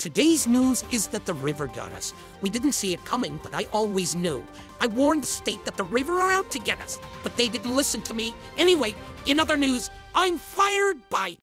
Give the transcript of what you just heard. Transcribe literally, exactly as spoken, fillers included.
Today's news is that the river got us. We didn't see it coming, but I always knew. I warned the state that the river are out to get us, but they didn't listen to me. Anyway, in other news, I'm fired by